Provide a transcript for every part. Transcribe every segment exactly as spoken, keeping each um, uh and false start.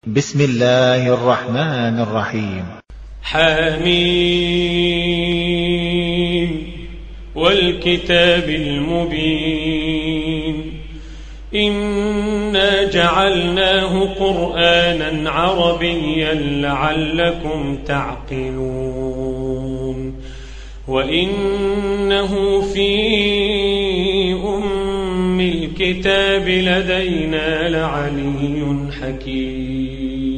بسم الله الرحمن الرحيم. حميم والكتاب المبين إنا جعلناه قرآنا عربيا لعلكم تعقلون وإنه في أم الكتاب لدينا لعلي حكيم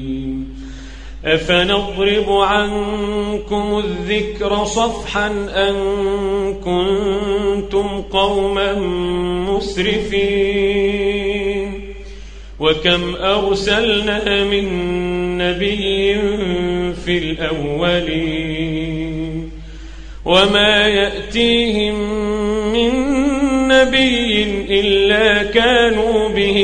أفنضرب عنكم الذكر صفحا أن كنتم قوما مسرفين وكم أرسلنا من نبي في الأولين وما يأتيهم من نبي إلا كانوا به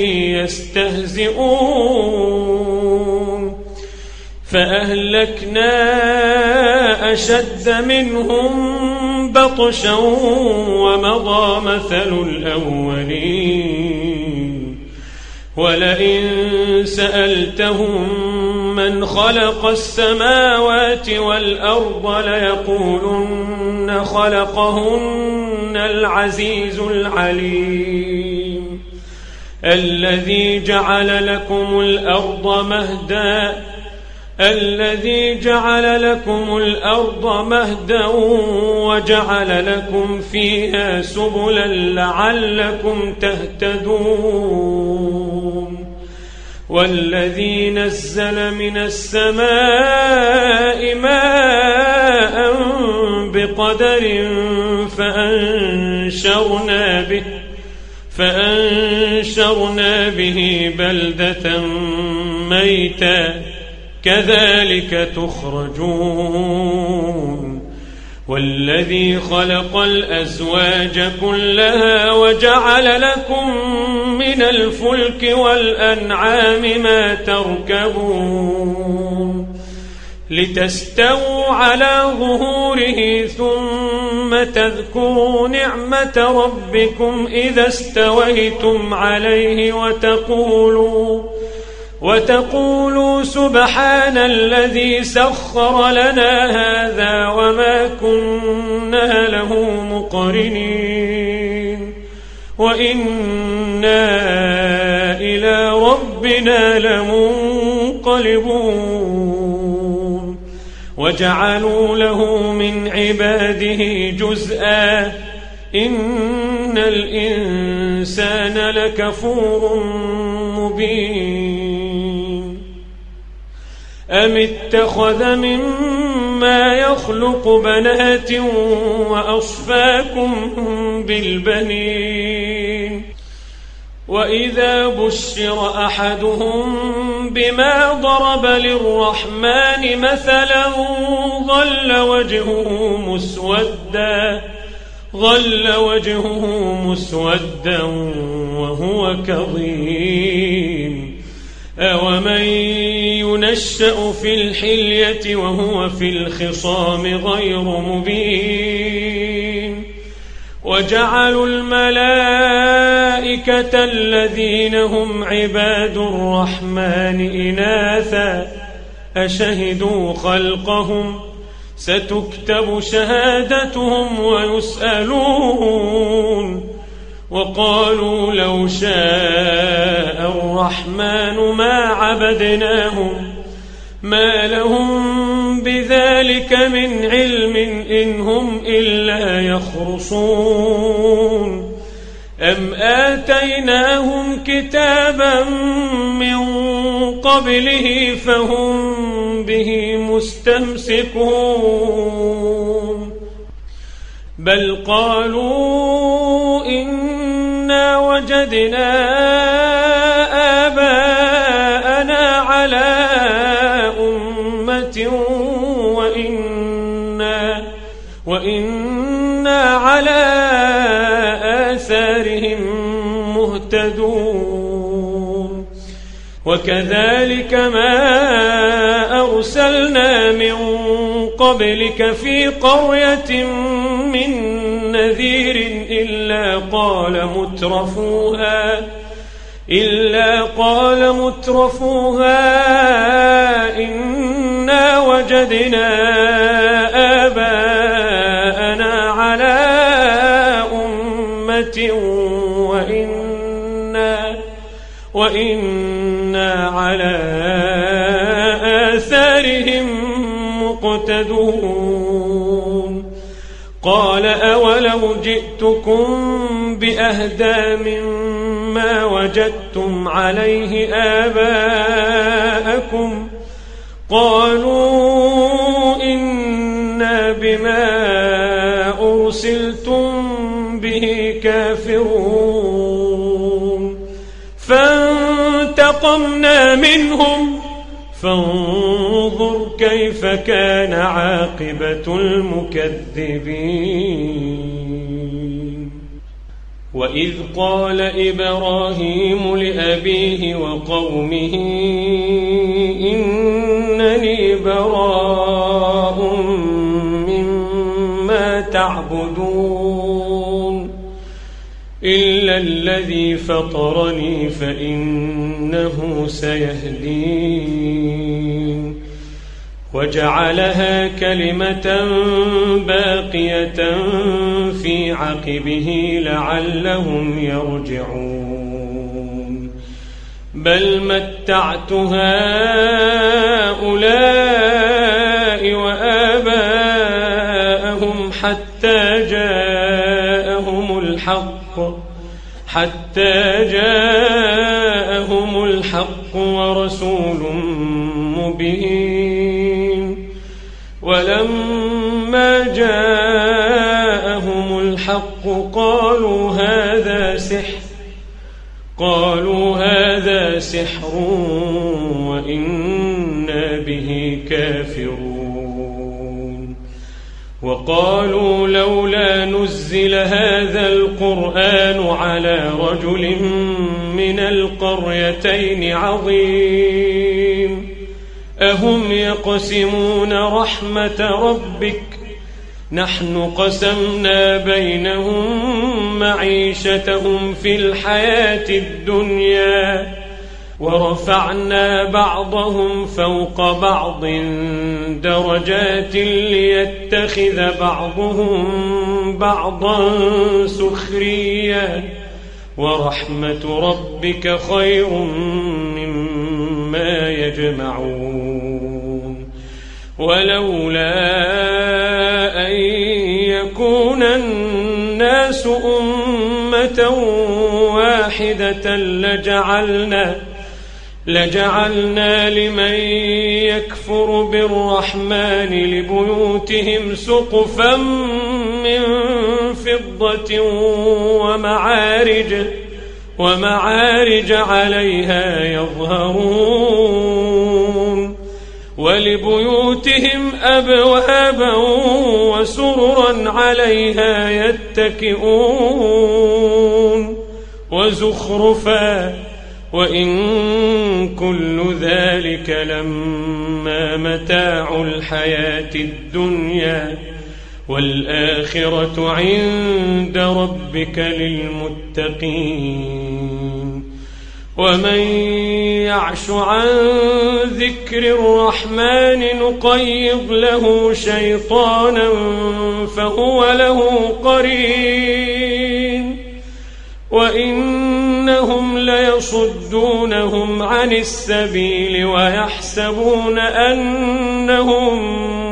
يستهزئون فأهلكنا أشد منهم بطشا ومضى مثل الأولين ولئن سألتهم من خلق السماوات والأرض ليقولن خلقهن العزيز العليم الذي جعل لكم الأرض مهدا الذي جعل لكم الأرض مهدا وجعل لكم فيها سبلا لعلكم تهتدون والذي نزل من السماء ماء بقدر فأنشرنا به فأنشرنا به بلدة ميتا كذلك تخرجون والذي خلق الأزواج كلها وجعل لكم من الفلك والأنعام ما تركبون لتستووا على ظهوره ثم تذكروا نعمة ربكم إذا استويتم عليه وتقولوا وتقولوا سبحان الذي سخر لنا هذا وما كنا له مقرنين وإنا إلى ربنا لمنقلبون وجعلوا له من عباده جزءا إن الإنسان لكفور مبين أم اتخذ مما يخلق بنات وأصفاكم بالبنين وإذا بشر أحدهم بما ضرب للرحمن مثلا ظل وجهه مسودا ظل وجهه مسودا وهو كظيم أومن ينشأ في الحلية وهو في الخصام غير مبين وجعلوا الملائكة الذين هم عباد الرحمن إناثا أشهدوا خلقهم ستكتب شهادتهم ويسألون وقالوا لو شاء الرحمن ما عبدناهم ما لهم بذلك من علم إن هم إلا يخرصون أم آتيناهم كتابا من قبله فهم به مستمسكون بل قالوا إنا وجدنا آباءنا على أمة وإنا, وإنا على آثارهم مهتدون وكذلك ما أرسلنا من قبلك في قرية من نذير إلا قال مترفوها إلا قال مترفوها وجدنا آباءنا على أمة وإنا, وإنا على آثارهم مقتدون قال أولو جئتكم بأهدى مما وجدتم عليه آباءكم قالوا إنا بما أرسلتم به كافرون فانتقمنا منهم فانظر كيف كان عاقبة المكذبين وإذ قال إبراهيم لأبيه وقومه إنني براء مما تعبدون إلا الذي فطرني فإنه سيهدين وجعلها كلمة باقية في عقبه لعلهم يرجعون بل متعت هؤلاء وآباءهم حتى جاءهم الحق حتى جاءهم الحق ورسول مبين ولما جاءهم الحق قالوا هذا سحر قالوا هذا سحر وإنا به كافرون وقالوا لولا نزل هذا القرآن على رجل من القريتين عظيم أهم يقسمون رحمة ربك نحن قسمنا بينهم معيشتهم في الحياة الدنيا ورفعنا بعضهم فوق بعض درجات ليتخذ بعضهم بعضا سخريا ورحمة ربك خير مما يجمعون ولولا أن يكون الناس أمة واحدة لجعلنا لجعلنا لمن يكفر بالرحمن لبيوتهم سقفا من فضة ومعارج ومعارج عليها يظهرون ولبيوتهم أبوابا وسررا عليها يتكئون وزخرفا وإن كل ذلك لما متاع الحياة الدنيا والآخرة عند ربك للمتقين ومن يعش عن ذكر الرحمن نقيض له شيطانا فهو له قرين وإنهم ليصدونهم عن السبيل ويحسبون أنهم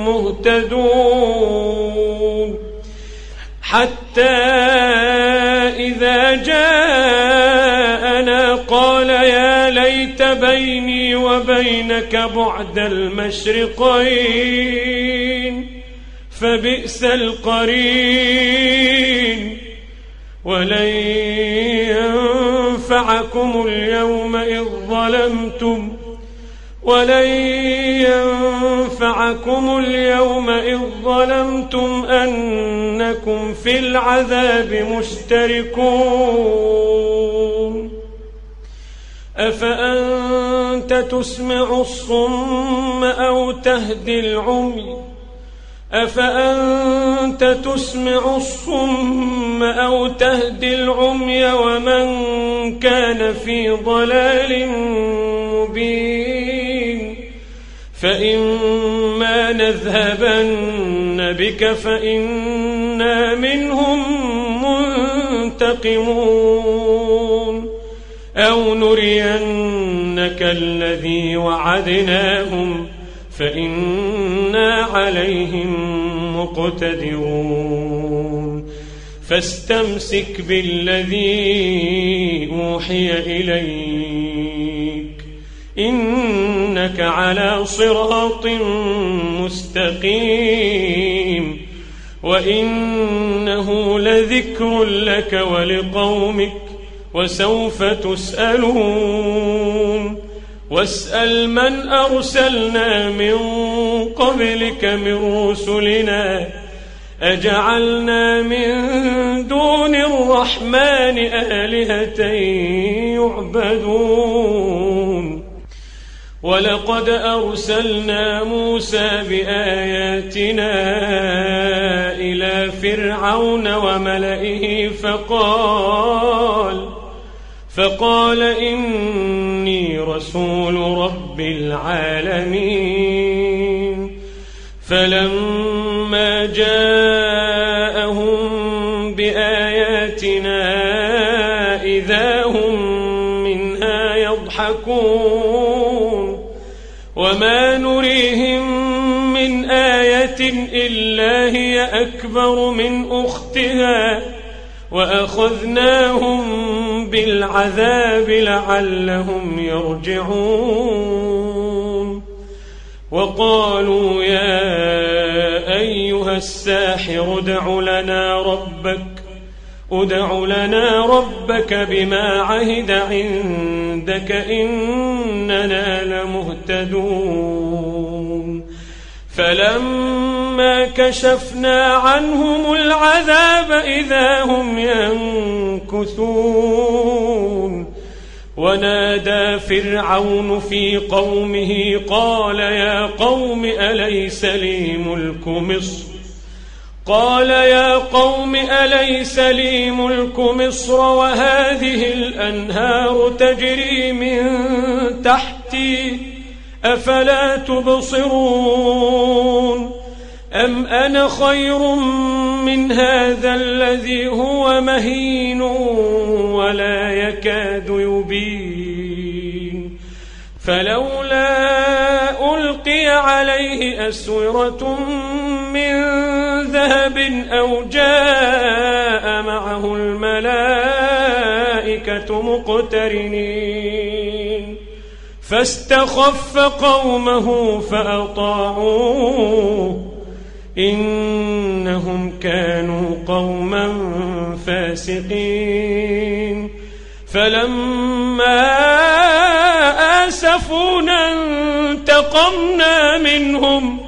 مهتدون حتى إذا جاءنا قال يا ليت بيني وبينك بعد المشرقين فبئس القرين ولن ينفعكم اليوم إذ ظلمتم ولن ينفعكم اليوم إذ ظلمتم أنكم في العذاب مشتركون أفأنت تسمع الصم أو تهدي العمي أفأنت تسمع الصم أو تهدي العمي ومن كان في ضلال مبين فإما نذهبن بك فإنا منهم منتقمون أو نرينك الذي وعدناهم فإنا عليهم مقتدرون فاستمسك بالذي أوحي إليك إنك على صراط مستقيم وإنه لذكر لك ولقومك وسوف تسألون واسأل من أرسلنا من قبلك من رسلنا أجعلنا من دون الرحمن آلهة يعبدون ولقد أرسلنا موسى بآياتنا إلى فرعون وملئه فقال فقال إني رسول رب العالمين فلما جاءهم بآياتنا إذا هم منها يضحكون وما نريهم من آية إلا هي أكبر من أختها وأخذناهم بالعذاب لعلهم يرجعون وقالوا يا أيها الساحر ادع لنا ربك ادع لنا ربك بما عهد عندك إننا لمهتدون فلما كشفنا عنهم العذاب إذا هم ينكثون ونادى فرعون في قومه قال يا قوم أليس لي ملك مصر قال يا قوم أليس لي ملك مصر وهذه الأنهار تجري من تحتي أفلا تبصرون أم أنا خير من هذا الذي هو مهين ولا يكاد يبين فلولا ألقي عليه أسورة من ذهب أو جاء معه الملائكة مقترنين فاستخف قومه فأطاعوه إنهم كانوا قوما فاسقين فلما آسفونا انتقمنا منهم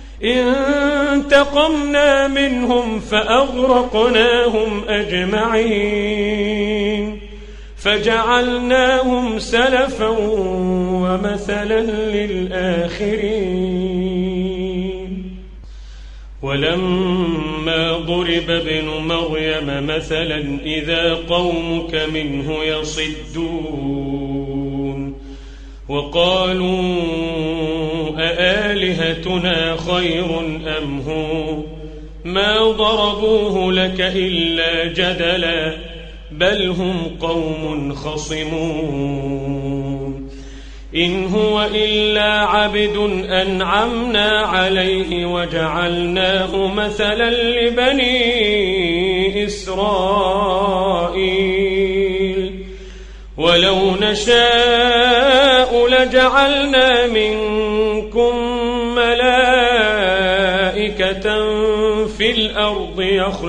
انتقمنا منهم فأغرقناهم أجمعين فجعلناهم سلفا ومثلا للآخرين ولما ضرب ابن مريم مثلا إذا قومك منه يصدون وقالوا أآلهتنا خير أم هو ما ضربوه لك إلا جدلا بل هم قوم خصمون إن هو إلا عبد أنعمنا عليه وجعلناه مثلا لبني إسرائيل ولو نشاء لجعلنا منكم ملائكة في الأرض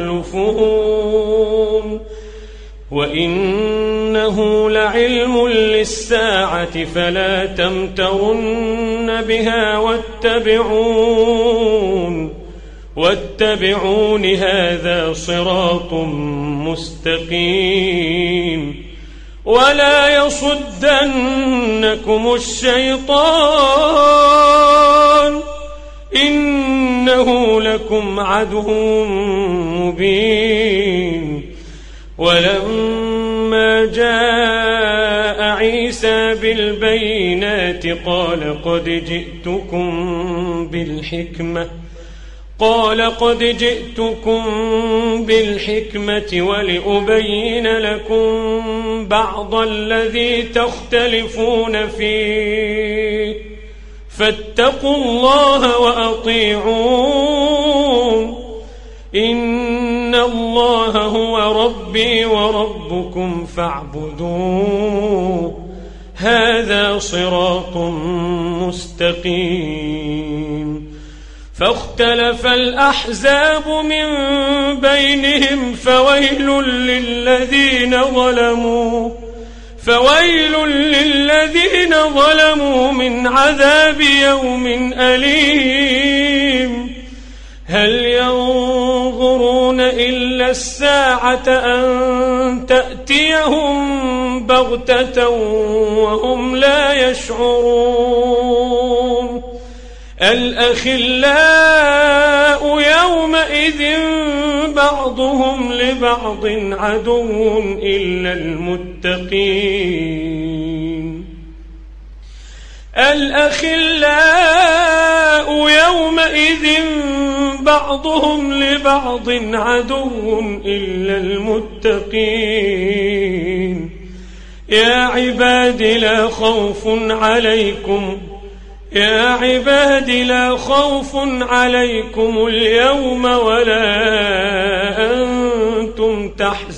يخلفون وإنه لعلم للساعة فلا تمترن بها واتبعون واتبعون هذا صراط مستقيم ولا يصدنكم الشيطان إنه لكم عدو مبين ولما جاء عيسى بالبينات قال قد جئتكم بالحكمة قال قد جئتكم بالحكمة ولأبين لكم بعض الذي تختلفون فيه فاتقوا الله وأطيعون إن الله هو ربي وربكم فاعبدوه هذا صراط مستقيم فاختلف الأحزاب من بينهم فويل للذين ظلموا فويل للذين ظلموا من عذاب يوم أليم هل ينظرون إلا الساعة أن تأتيهم بغتة وهم لا يشعرون الأخلاء يومئذ بعضهم لبعض عدو إلا المتقين الأخلاء يومئذ بعضهم لبعض عدو إلا المتقين يا عباد لا خوف عليكم يا عباد لا خوف عليكم اليوم ولا أنتم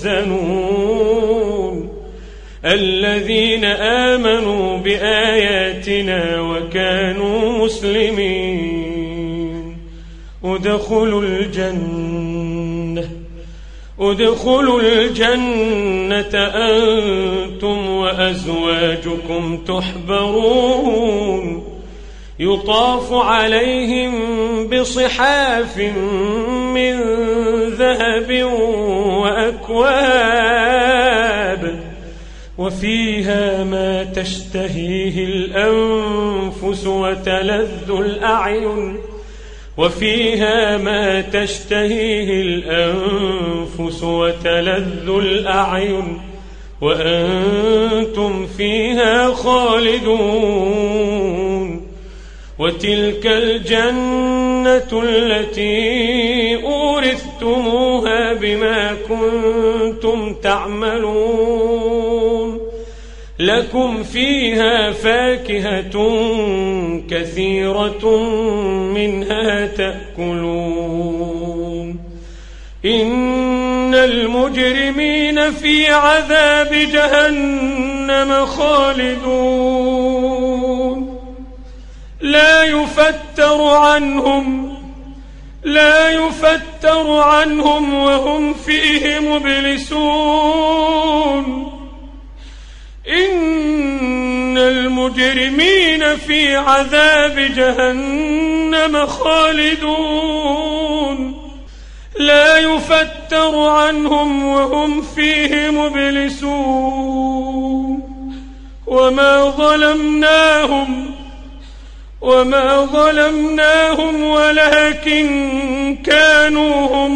تحزنون الذين آمنوا بآياتنا وكانوا مسلمين ادخلوا الجنة ادخلوا الجنة أنتم وأزواجكم تحبرون يطاف عليهم بصحاف من ذهب وأكواب وفيها ما تشتهيه الأنفس وتلذ الأعين وفيها ما تشتهيه الأنفس وتلذ الأعين وأنتم فيها خالدون وتلك الجنة التي أورثتموها بما كنتم تعملون لكم فيها فاكهة كثيرة منها تأكلون إن المجرمين في عذاب جهنم خالدون لا يفتر عنهم لا يفتر عنهم وهم فيه مبلسون إن المجرمين في عذاب جهنم خالدون لا يفتر عنهم وهم فيه مبلسون وما ظلمناهم وما ظلمناهم ولكن كانوا هم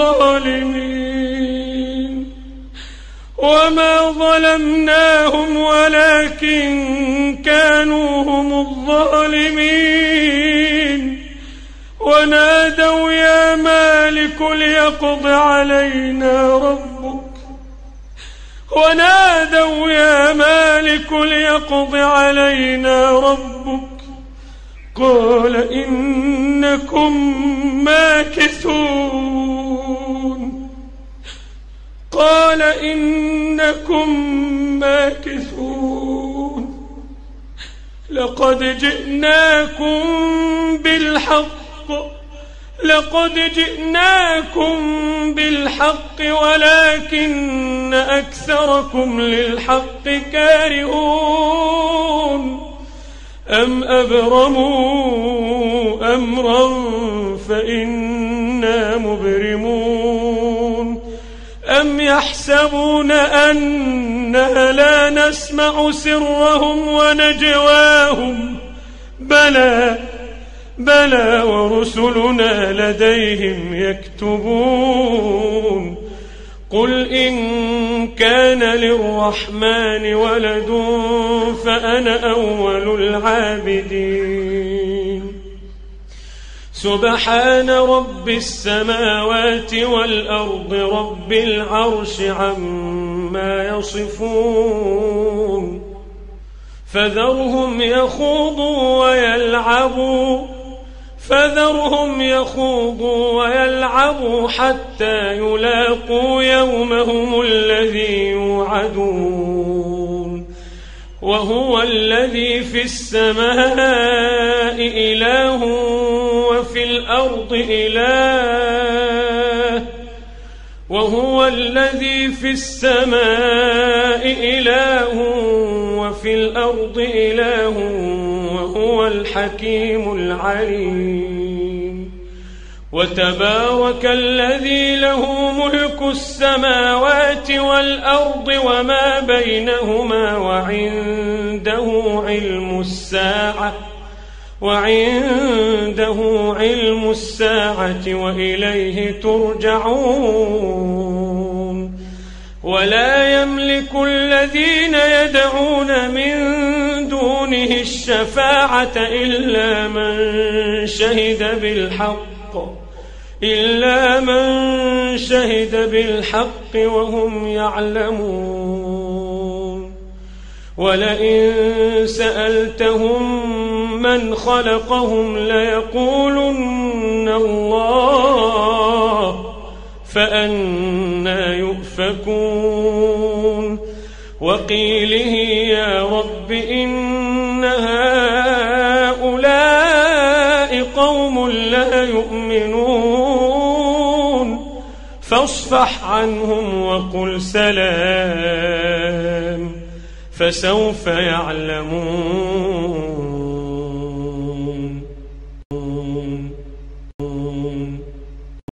الظالمين وما ظلمناهم ولكن كانوا هم الظالمين ونادوا يا مالك ليقض علينا ربك ونادوا يا مالك ليقض علينا ربك قال إنكم ماكثون قال إنكم ماكثون لقد جئناكم بالحق لقد جئناكم بالحق ولكن أكثركم للحق كارهون أم أبرموا أمرا فإنا مبرمون أم يحسبون أننا لا نسمع سرهم ونجواهم بلى بلى ورسلنا لديهم يكتبون قل إن كان للرحمن ولد فأنا أول العابدين سبحان رب السماوات والأرض رب العرش عما يصفون فذرهم يخوضوا ويلعبوا فذرهم يخوضوا ويلعبوا حتى يلاقوا يومهم الذي يوعدون وهو الذي في السماء إله وفي الأرض إله وهو الذي في السماء إله وفي الأرض إله وهو الحكيم العليم وتبارك الذي له ملك السماوات والأرض وما بينهما وعنده علم الساعة وعنده علم الساعة وإليه ترجعون ولا يملك الذين يدعون من دونه الشفاعة إلا من شهد بالحق إلا من شهد بالحق وهم يعلمون ولئن سألتهم من خلقهم ليقولن الله فأنى يؤفكون وقيله يا رب إن هؤلاء قوم لا يؤمنون فاصفح عنهم وقل سلام فسوف يعلمون